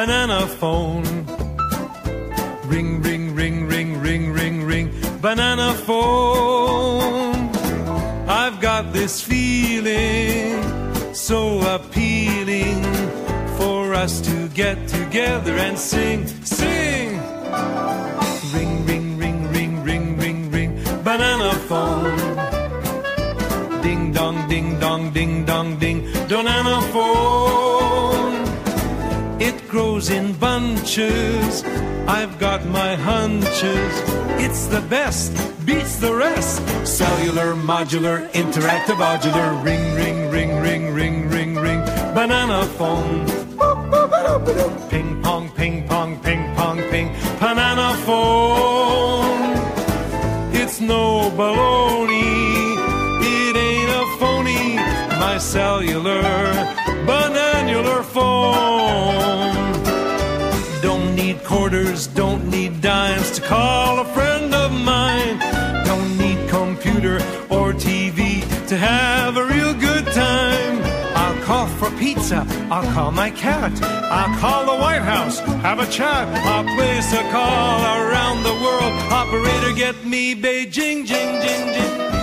banana phone. Ring, ring, ring, ring, ring, ring, ring, banana phone. I've got this feeling so appealing for us to get together and sing, sing. Ring, ring, ring, ring, ring, ring, ring, banana phone. Ding dong, ding dong, ding dong, ding, banana phone. It grows in bunches, I've got my hunches. It's the best, beats the rest. Cellular, modular, interactive, modular. Ring, ring, ring, ring, ring, ring, ring, banana phone. Ping pong, ping pong, ping pong, ping, banana phone. It's no baloney, it ain't a phony. My cellular, bananular phone. Don't need quarters, don't need dimes to call a friend of mine. Don't need computer or TV to have a real good time. I'll call for pizza, I'll call my cat, I'll call the White House, have a chat. I'll place a call around the world. Operator, get me Beijing, jing, jing, jing.